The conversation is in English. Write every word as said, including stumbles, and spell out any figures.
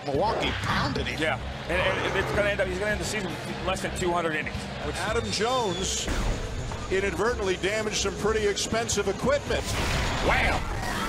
Milwaukee pounded him. Yeah, and, and it's going to end up, he's going to end the season with less than two hundred innings. Which... Adam Jones inadvertently damaged some pretty expensive equipment. Wham!